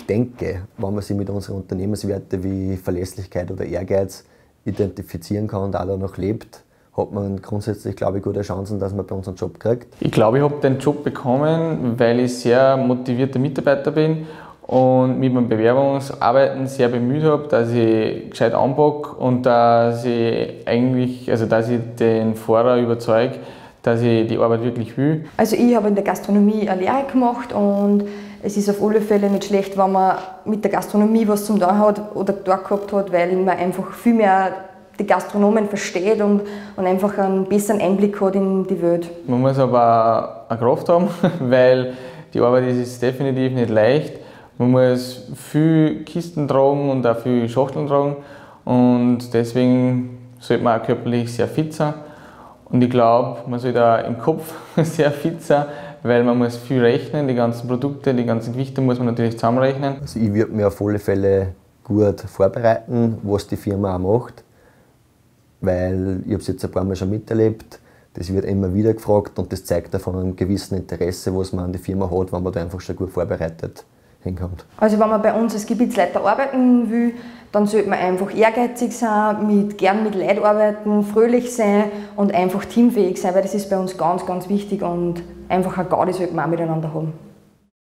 ich denke, wenn man sich mit unseren Unternehmenswerten wie Verlässlichkeit oder Ehrgeiz identifizieren kann und auch danach lebt, hat man grundsätzlich, glaube ich, gute Chancen, dass man bei uns einen Job kriegt. Ich glaube, ich habe den Job bekommen, weil ich sehr motivierter Mitarbeiter bin und mit meinem Bewerbungsarbeiten sehr bemüht habe, dass ich gescheit anpacke und dass ich den Fahrer überzeuge, dass ich die Arbeit wirklich will. Also ich habe in der Gastronomie eine Lehre gemacht und es ist auf alle Fälle nicht schlecht, wenn man mit der Gastronomie was zum tun hat oder da gehabt hat, weil man einfach viel mehr die Gastronomen versteht und einfach einen besseren Einblick hat in die Welt. Man muss aber auch eine Kraft haben, weil die Arbeit ist definitiv nicht leicht. Man muss viel Kisten tragen und auch viel Schachteln tragen und deswegen sollte man auch körperlich sehr fit sein. Und ich glaube, man sollte auch im Kopf sehr fit sein, weil man muss viel rechnen, die ganzen Produkte, die ganzen Gewichte muss man natürlich zusammenrechnen. Also ich würde mich auf alle Fälle gut vorbereiten, was die Firma auch macht, weil ich habe es jetzt ein paar Mal schon miterlebt. Das wird immer wieder gefragt und das zeigt davon einem gewissen Interesse, was man an die Firma hat, wenn man da einfach schon gut vorbereitet hinkommt. Also wenn man bei uns als Gebietsleiter arbeiten will, dann sollte man einfach ehrgeizig sein, gern mit Leuten arbeiten, fröhlich sein und einfach teamfähig sein, weil das ist bei uns ganz, ganz wichtig und einfach eine Gaudi sollte man auch miteinander haben.